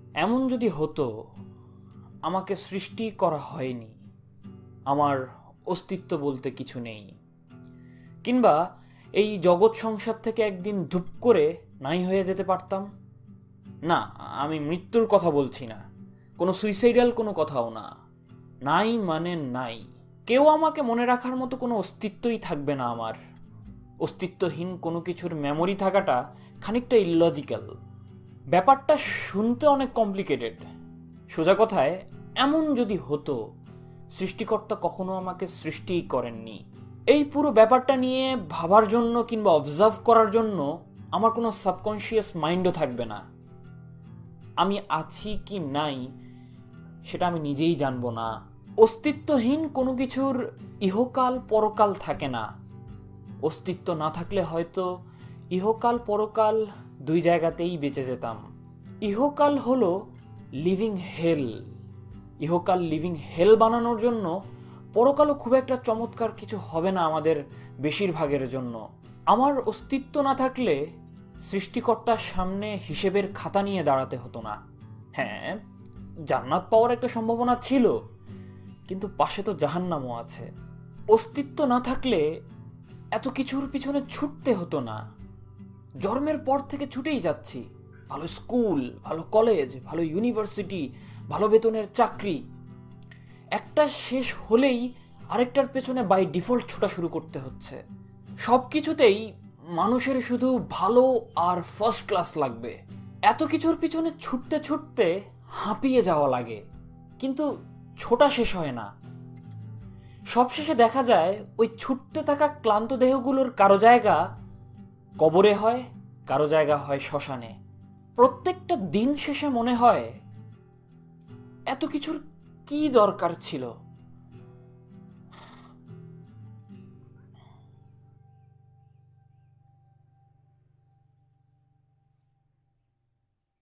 এমন যদি হতো আমাকে সৃষ্টি করা হয়নি, আমার অস্তিত্ব বলতে কিছু নেই, কিংবা এই জগৎ সংসার থেকে একদিন ধুপ করে নাই হয়ে যেতে পারতাম। না, আমি মৃত্যুর কথা বলছি না, কোনো সুইসাইডাল কোনো কথাও না। নাই মানে নাই, কেউ আমাকে মনে রাখার মতো কোনো অস্তিত্বই থাকবে না আমার। অস্তিত্বহীন কোনো কিছুর মেমোরি থাকাটা খানিকটা ইললজিক্যাল। ব্যাপারটা শুনতে অনেক কমপ্লিকেটেড। সোজা কথায়, এমন যদি হতো সৃষ্টিকর্তা কখনো আমাকে সৃষ্টিই করেননি, এই পুরো ব্যাপারটা নিয়ে ভাবার জন্য কিংবা অবজার্ভ করার জন্য আমার কোনো সাবকনশিয়াস মাইন্ডও থাকবে না। আমি আছি কি নাই সেটা আমি নিজেই জানবো না। অস্তিত্বহীন কোনো কিছুর ইহকাল পরকাল থাকে না। অস্তিত্ব না থাকলে হয়তো ইহকাল পরকাল দুই জায়গাতেই বেঁচে যেতাম। ইহকাল হলো লিভিং হেল। ইহকাল লিভিং হেল বানানোর জন্য পরকালও খুব একটা চমৎকার কিছু হবে না আমাদের বেশিরভাগের জন্য। আমার অস্তিত্ব না থাকলে সৃষ্টিকর্তার সামনে হিসেবের খাতা নিয়ে দাঁড়াতে হতো না। হ্যাঁ, জান্নাত পাওয়ার একটা সম্ভাবনা ছিল, কিন্তু পাশে তো জাহান্নামও আছে। অস্তিত্ব না থাকলে এত কিছুর পিছনে ছুটতে হতো না। জন্মের পর থেকে ছুটেই যাচ্ছি, ভালো স্কুল, ভালো কলেজ, ভালো ইউনিভার্সিটি, ভালো বেতনের চাকরি। একটা শেষ হলেই আরেকটার পেছনে বাই ডিফল্ট ছোটা শুরু করতে হচ্ছে। সব কিছুতেই মানুষের শুধু ভালো আর ফার্স্ট ক্লাস লাগবে। এত কিছুর পিছনে ছুটতে ছুটতে হাঁপিয়ে যাওয়া লাগে, কিন্তু ছোটা শেষ হয় না। সবশেষে দেখা যায় ওই ছুটতে থাকা ক্লান্ত দেহগুলোর কারো জায়গা কবরে হয়, কারো জায়গা হয় শ্মশানে। প্রত্যেকটা দিন শেষে মনে হয় এত কিছুর কি দরকার ছিল।